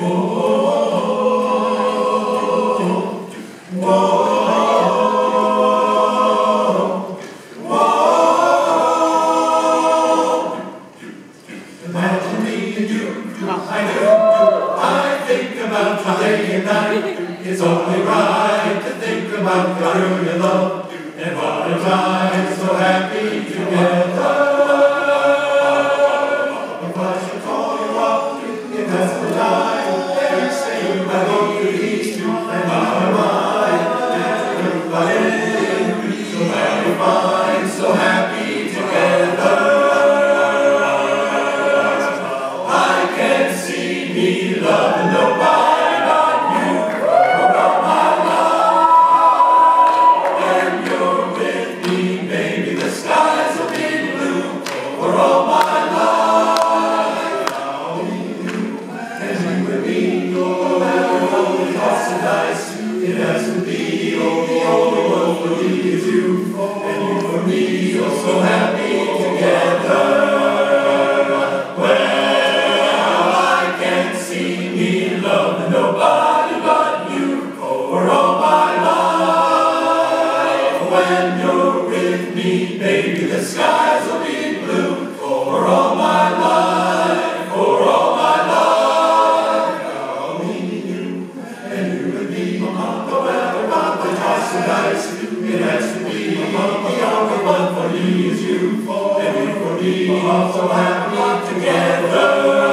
Imagine me and you, I think about you day and night. It's only right to think about the girl you love, and what a time so happy together. If I should call you up, it has to die, and say I hope you ease too, and my mind, and everybody, so very fine, so happy together. Me loving nobody but you for all my life. When you're with me, baby, the skies will be blue for all my life. And you and me, no matter what we toss the dice, it has to be the only one for me is you, and you for me are so happy together. Loving nobody but you for all my life. When you're with me, baby, the skies will be blue for all my life, for all my life. I'll need you, and you and me, no matter what the toss of dice, it has to be the only one for me is you, and you for me are so happy together.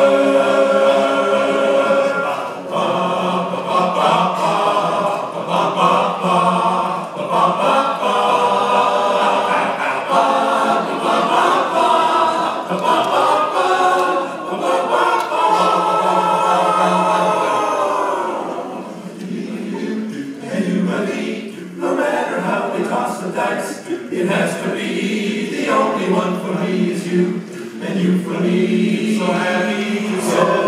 No matter how we toss the dice, it has to be the only one for me is you, and you for me, so happy together.